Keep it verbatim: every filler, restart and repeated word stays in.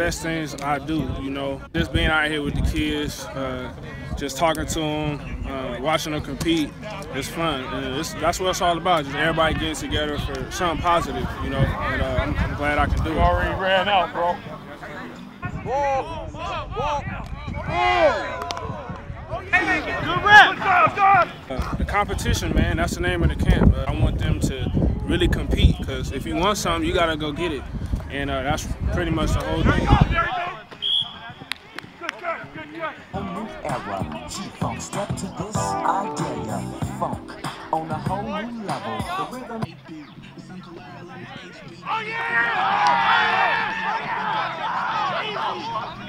best things I do, you know. Just being out here with the kids, uh, just talking to them, uh, watching them compete, it's fun. And it's, that's what it's all about, just everybody getting together for something positive, you know. And uh, I'm, I'm glad I can do it. You already ran out, bro. Walk, walk, good rep. Uh, the competition, man, that's the name of the camp. Uh, I want them to really compete, because if you want something, you got to go get it. And uh, that's pretty much the whole thing. A new era, G-Funk, step to this idea. Funk on a whole new level. The rhythm. Oh yeah! Oh yeah!